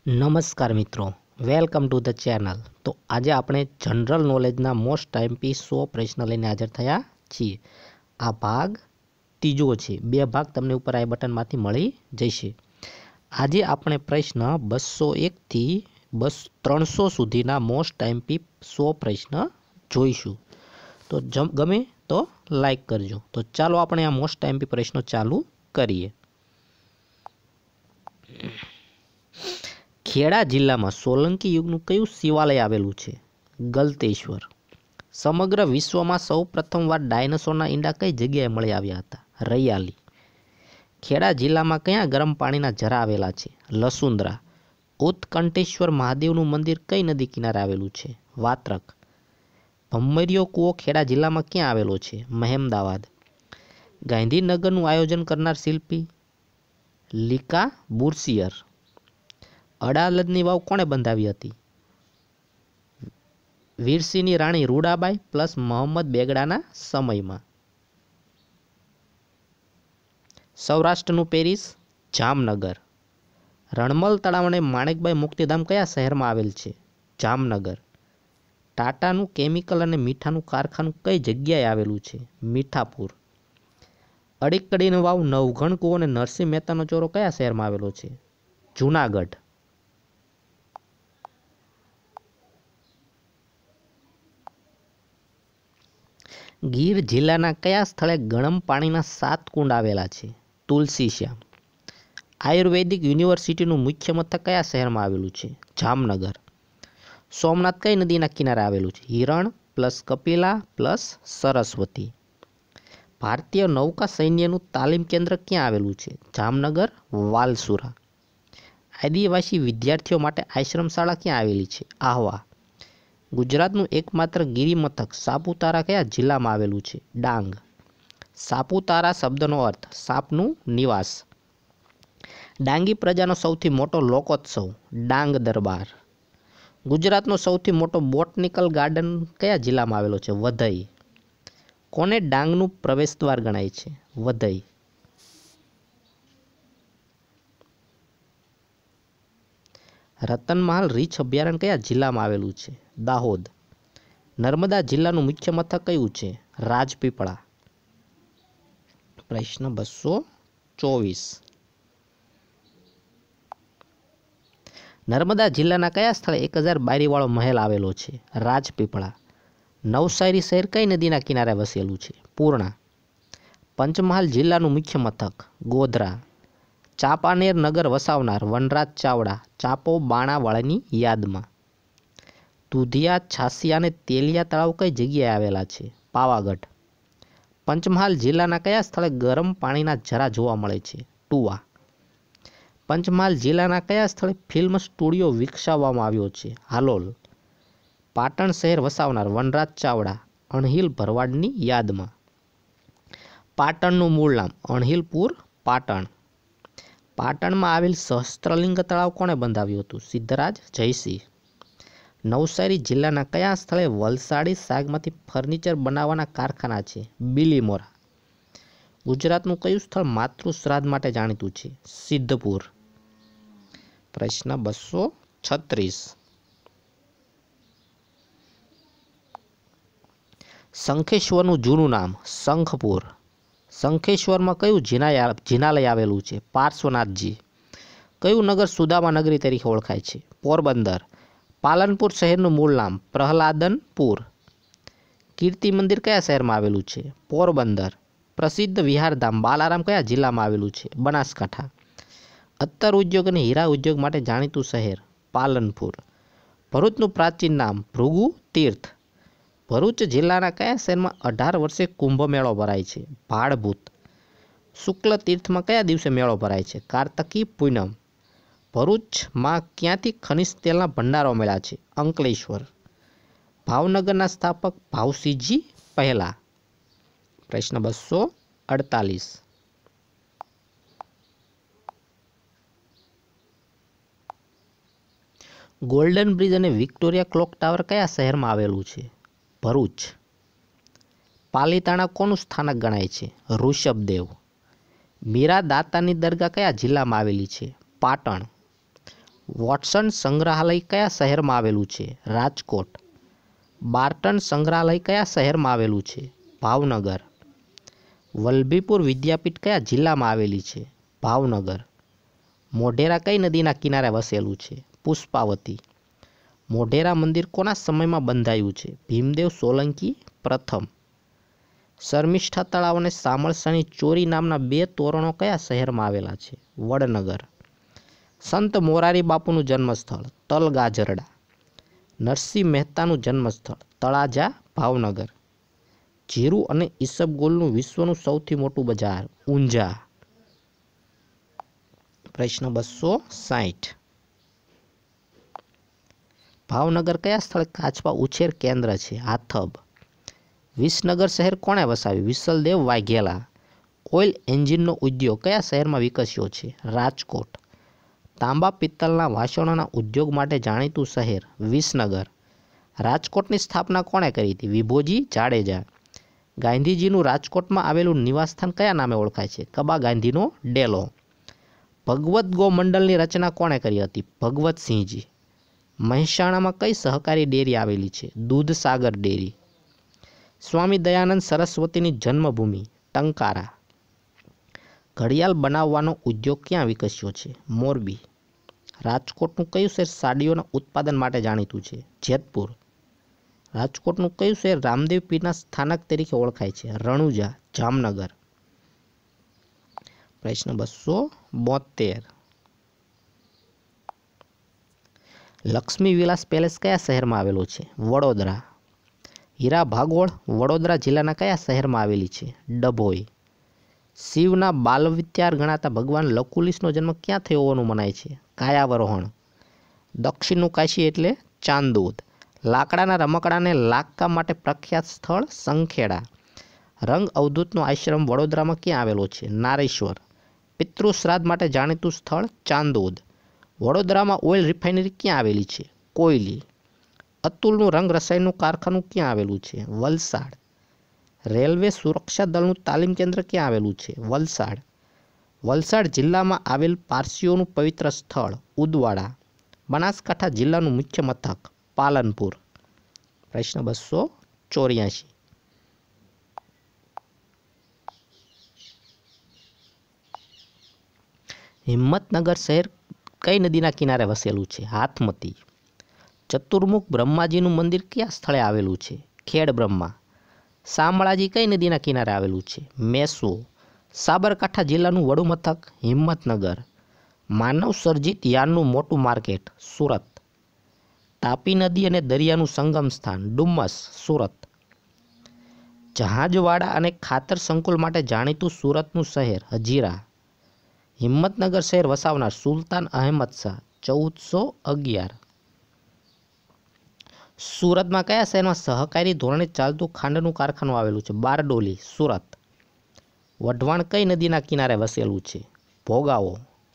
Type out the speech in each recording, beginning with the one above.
નમસ્કાર મિત્રો, welcome to the channel. તો આજે આપણે જનરલ નોલેજના મોસ્ટ આઈએમપી 100 પ્રશ્ન લઈને હાજર થયા છીએ। આ ભાગ ત્રીજો છે। બે ભાગ તમને ઉપર આઈ બટનમાંથી મળી જશે। આજે આપણે પ્રશ્ન 201 થી 300 સુધીના મોસ્ટ આઈએમપી 100 પ્રશ્ન જોઈશું। તો ગમે તો લાઈક કરજો। તો ચાલો આપણે આ મોસ્ટ આઈએમપી પ્રશ્નો ચાલુ કરીએ। ખેડા જિલ્લામાં સોલંકી યુગનું કયું શિવાલય આવેલું છે? ગલતેશ્વર। સમગ્ર વિશ્વમાં સૌ પ્રથમવાર ડાયનાસોરના ઈંડા કઈ જગ્યાએ મળી આવ્યા હતા? રૈયાલી। ખેડા જિલ્લામાં કયા ગરમ પાણીના ઝરા આવેલા છે? લસુંદરા। ઉત્કંઠેશ્વર મહાદેવનું મંદિર કઈ નદી કિનારે આવેલું છે? વાત્રક। ભમરીયો કૂવો ખેડા જિલ્લામાં ક્યાં આવેલો છે? મહેમદાવાદ। ગાંધીનગરનું આયોજન કરનાર શિલ્પી? લીકા બુર્સિયર। અડાલજની વાવ કોણે બંધાવી હતી? વીરસિંહની રાણી રૂડાબાઈ પ્લસ મોહમ્મદ બેગડાના સમયમાં। સૌરાષ્ટ્રનું પેરિસ? જામનગર। રણમલ તળાવ અને માણેકબાઈ મુક્તિધામ કયા શહેરમાં આવેલ છે? જામનગર। ટાટાનું કેમિકલ અને મીઠાનું કારખાનું કઈ જગ્યાએ આવેલું છે? મીઠાપુર। અડીકડીની વાવ, નવઘણ કૂવો અને નરસિંહ મહેતાનો ચોરો કયા શહેરમાં આવેલો છે? જૂનાગઢ। ગીર જિલ્લાના કયા સ્થળે ગરમ પાણીના 7 કુંડ આવેલા છે? તુલસીશ્યામ। આયુર્વેદિક યુનિવર્સિટીનું મુખ્ય મથક કયા શહેરમાં આવેલું છે? જામનગર। સોમનાથ કઈ નદીના કિનારે આવેલું છે? Hiran plus Kapila plus Saraswati. ભારતીય નૌકા સૈન્યનું તાલીમ કેન્દ્ર ક્યાં આવેલું છે? જામનગર, વાલસુરા। આદિવાસી વિદ્યાર્થીઓ માટે આશ્રમ શાળા ક્યાં આવેલી છે? આહવા। ગુજરાતનું એકમાત્ર ગિરિમથક સાપુતારા કયા જિલ્લામાં આવેલું છે? ડાંગ। સાપુતારા શબ્દનો અર્થ સાપનું નિવાસ। ડાંગી પ્રજાનો સૌથી મોટો લોકોત્સવ? ડાંગ દરબાર। ગુજરાતનો સૌથી મોટો બોટનિકલ ગાર્ડન કયા જિલ્લામાં આવેલો છે? વઘઈ। કોને ડાંગનું પ્રવેશદ્વાર ગણાય છે? વઘઈ। રતનમહાલ રીંછ અભયારણ્ય કયા જિલ્લામાં આવેલું છે? દાહોદ। નર્મદા જિલ્લાનું મુખ્ય મથક કયું છે? રાજપીપળા। પ્રશ્ન 224। નર્મદા જિલ્લાના કયા સ્થળે 1000 બારીવાળો મહેલ આવેલો છે? રાજપીપળા। નવસારી શહેર કઈ નદીના કિનારે વસેલું છે? પૂર્ણા। પંચમહાલ જિલ્લાનું મુખ્ય મથક? ગોધરા। ચાંપાનેર નગર વસાવનાર વનરાજ ચાવડા ચાંપો બાણાવાળાની યાદમાં। દુધિયા, છાસિયા અને તેલિયા તળાવ કઈ જગ્યાએ આવેલા છે? પાવાગઢ। પંચમહાલ જિલ્લાના કયા સ્થળે ગરમ પાણીના ઝરા જોવા મળે છે? ટુવા। પંચમહાલ જિલ્લાના કયા સ્થળે ફિલ્મ સ્ટુડિયો વિકસાવવામાં આવ્યો છે? હાલોલ। પાટણ શહેર વસાવનાર વનરાજ ચાવડા અણહિલ ભરવાડની યાદમાં। પાટણનું મૂળ નામ અણહિલપુર, પાટણ। પાટણમાં આવેલ સહસ્ત્રલિંગ તળાવ કોણે બંધાવ્યું હતું? સિદ્ધરાજ જયસિંહ। નવસારી જિલ્લાના કયા સ્થળે વલસાડી શાકમાંથી ફર્નિચર બનાવવાના કારખાના છે? બીલીમોરા। ગુજરાતનું કયું સ્થળ માતૃ શ્રાદ્ધ માટે જાણીતું છે? સિદ્ધપુર। પ્રશ્ન 236। શંખેશ્વરનું જૂનું નામ? શંખપુર। શંખેશ્વરમાં કયું જિનાલય આવેલું છે? પાર્શ્વનાથજી। કયું નગર સુદામા નગરી તરીકે ઓળખાય છે? પોરબંદર। પાલનપુર શહેરનું મૂળ નામ? પ્રહલાદનપુર। કીર્તિ મંદિર કયા શહેરમાં આવેલું છે? પોરબંદર। પ્રસિદ્ધ વિહારધામ બાલારામ કયા જિલ્લામાં આવેલું છે? બનાસકાંઠા। અત્તર ઉદ્યોગ અને હીરા ઉદ્યોગ માટે જાણીતું શહેર? પાલનપુર। ભરૂચનું પ્રાચીન નામ? ભૃગુ તીર્થ। ભરૂચ જિલ્લાના કયા શહેરમાં 18 વર્ષે કુંભ મેળો ભરાય છે? ભાડભૂત। શુક્લ તીર્થમાં કયા દિવસે મેળો ભરાય છે? કાર્તકી પૂનમ। ભરૂચમાં ક્યાંથી ખનિજ તેલના ભંડારો મળ્યા છે? અંકલેશ્વર। ભાવનગરના સ્થાપક ભાવસિંહજી પહેલા। પ્રશ્ન 248। ગોલ્ડન બ્રિજ અને વિક્ટોરિયા ક્લોક ટાવર કયા શહેરમાં આવેલું છે? ભરૂચ। પાલીતાણા કોનું સ્થાનક ગણાય છે? ઋષભદેવ। મીરા દાતાની દરગાહ કયા જિલ્લામાં આવેલી છે? પાટણ। વોટસન સંગ્રહાલય કયા શહેરમાં આવેલું છે? રાજકોટ. બાર્ટન સંગ્રહાલય કયા શહેરમાં આવેલું છે? ભાવનગર. વલ્લભીપુર વિદ્યાપીઠ કયા જિલ્લામાં આવેલી છે? ભાવનગર. મોઢેરા કઈ નદીના કિનારે વસેલું છે? પુષ્પાવતી. મોઢેરા મંદિર કોના સમયમાં બંધાયું છે? ભીમદેવ સોલંકી પ્રથમ. શર્મિષ્ઠા તળાવ અને સામળસાની ચોરી નામના 2 તોરણો કયા શહેરમાં આવેલા છે? વડનગર. સંત મોરારી બાપુનું જન્મસ્થળ તલગાજરડા. નરસિંહ મહેતાનું જન્મસ્થળ તળાજા ભાવનગર. જીરું અને ઈસબગુલનું વિશ્વનું સૌથી મોટું બજાર ઊંઝા. પ્રશ્ન 260. ભાવનગર કયા સ્થળે કાચબા ઉછેર કેન્દ્ર છે? હાથબ. વિસનગર શહેર કોણે વસાવ્યું? વિસલદેવ વાઘેલા. ઓઇલ એન્જિનનો ઉદ્યોગ કયા શહેરમાં વિકસ્યો છે? રાજકોટ. તાંબા પિત્તળના વાસણોના ઉદ્યોગ માટે જાણીતું શહેર વિસનગર. રાજકોટની સ્થાપના કોણે કરી હતી? વિભોજી જાડેજા. ગાંધીજીનું રાજકોટમાં આવેલું નિવાસસ્થાન કયા નામે ઓળખાય છે? કબા ગાંધીનો ડેલો. ભગવત ગો મંડળની રચના કોણે કરી હતી? ભગવતસિંહજી. મહેસાણામાં કઈ સહકારી ડેરી આવેલી છે? દૂધસાગર ડેરી. સ્વામી દયાનંદ સરસ્વતીની જન્મભૂમિ ટંકારા. ઘડિયાળ બનાવવાનો ઉદ્યોગ ક્યાં વિકસ્યો છે? મોરબી. રાજકોટનું કયું શહેર સાડીઓના ઉત્પાદન માટે જાણીતું છે? જેતપુર. રાજકોટનું કયું શહેર રામદેવ પીરના સ્થાનક તરીકે ઓળખાય છે? રણુજા જામનગર. પ્રશ્ન 272. લક્ષ્મી વિલાસ પેલેસ કયા શહેરમાં આવેલો છે? વડોદરા. હીરા ભાગોળ વડોદરા જિલ્લાના કયા શહેરમાં આવેલી છે? ડભોઈ. શિવના બાલવિત્યાર ગણાતા ભગવાન લકુલિશનો જન્મ ક્યાં થયો હોવાનું મનાય છે? કાયાવરોહણ. દક્ષિણનું કાશી એટલે ચાંદોદ. લાકડાના રમકડાને લાગકામ માટે પ્રખ્યાત સ્થળ સંખેડા. રંગ અવધૂતનો આશ્રમ વડોદરામાં ક્યાં આવેલો છે? નારેશ્વર. પિતૃ શ્રાદ્ધ માટે જાણીતું સ્થળ ચાંદોદ. વડોદરામાં ઓઇલ રિફાઇનરી ક્યાં આવેલી છે? કોયલી. અતુલનું રંગ રસાયણનું કારખાનું ક્યાં આવેલું છે? વલસાડ. રેલવે સુરક્ષા દળનું તાલીમ કેન્દ્ર ક્યાં આવેલું છે? વલસાડ. વલસાડ જિલ્લામાં આવેલ પારસીઓનું પવિત્ર સ્થળ ઉદવાડા. બનાસકાંઠા જિલ્લાનું મુખ્ય મથક પાલનપુર. પ્રશ્ન 284. હિંમતનગર શહેર કઈ નદીના કિનારે વસેલું છે? હાથમતી. ચતુર્મુખ બ્રહ્માજીનું મંદિર કયા સ્થળે આવેલું છે? ખેડ બ્રહ્મા. શામળાજી કઈ નદીના કિનારે આવેલું છે? મેસો. સાબરકાંઠા જિલ્લાનું વડુ મથક હિંમતનગર. માનવ સર્જિત યાનનું મોટું માર્કેટ સુરત. તાપી નદી અને દરિયાનું સંગમ સ્થાન ડુમ્મસ સુરત. જહાજવાડા અને ખાતર સંકુલ માટે જાણીતું સુરતનું શહેર હજીરા. હિંમતનગર શહેર વસાવનાર સુલતાન અહેમદ શાહ 1411. સુરતમાં કયા શહેરમાં સહકારી ધોરણે ચાલતું ખાંડનું કારખાનું આવેલું છે? બારડોલી સુરત. વઢવાણ કઈ નદીના કિનારે વસેલું છે? ભોગાવો.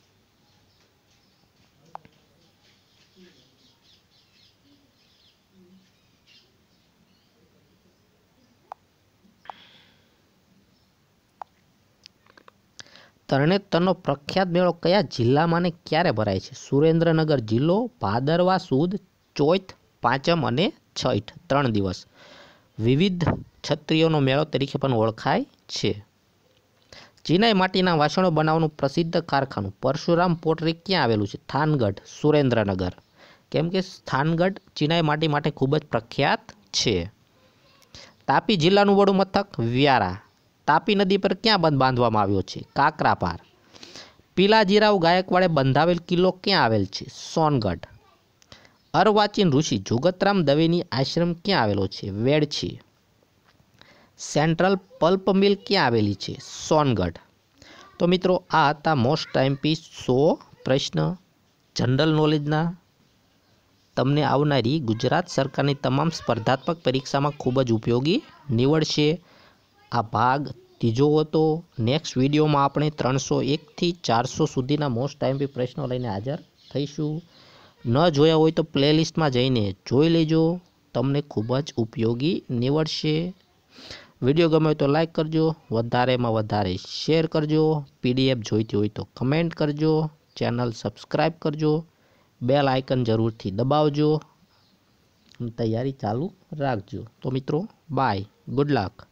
તરણેતરનો પ્રખ્યાત મેળો કયા જિલ્લામાં અને ક્યારે ભરાય છે? સુરેન્દ્રનગર જિલ્લો. ભાદરવા સુદ ચોથ પાંચમ અને છઠ 3 દિવસ. વિવિધ છત્રીઓનો મેળો તરીકે પણ ઓળખાય છે. ચિનાઈ માટીના વાસણો બનાવવાનું પ્રસિદ્ધ કારખાનું પરશુરામ પોટરી ક્યાં આવેલું છે? થાનગઢ સુરેન્દ્રનગર. કેમ કે થાનગઢ ચિનાઈ માટી માટે ખૂબ જ પ્રખ્યાત છે. તાપી જિલ્લાનું વડું મથક વ્યારા. તાપી નદી પર ક્યાં બંધ બાંધવામાં આવ્યો છે? કાકરાપાર. પિલાજીરાવ ગાયકવાડે બંધાવેલ કિલ્લો ક્યાં આવેલ છે? સોનગઢ. અર્વાચીન ઋષિ જુગતરામ દવેની આશ્રમ ક્યાં આવેલો છે? વેડછી. સેન્ટ્રલ પલ્પ મિલ ક્યાં આવેલી છે? સોનગઢ. તો મિત્રો આ હતા મોસ્ટ ટાઈમપીસ 100 પ્રશ્ન જનરલ નોલેજના. તમને આવનારી ગુજરાત સરકારની તમામ સ્પર્ધાત્મક પરીક્ષામાં ખૂબ જ ઉપયોગી નીવડશે. આ ભાગ 3 હતો. નેક્સ્ટ વિડીયોમાં આપણે 301 થી 400 સુધીના મોસ્ટ ટાઈમપી પ્રશ્નો લઈને હાજર થઈશું. ન જોયા હોય તો પ્લેલિસ્ટમાં જઈને જોઈ લેજો. તમને ખૂબ જ ઉપયોગી નીવડશે. વિડીયો ગમે તો લાઈક કરજો, વધારેમાં વધારે શેર કરજો. પીડીએફ જોઈતી હોય તો કમેન્ટ કરજો. ચેનલ સબસ્ક્રાઈબ કરજો. બેલ આઇકન જરૂરથી દબાવજો, તૈયારી ચાલુ રાખજો. તો મિત્રો બાય, ગુડ લક.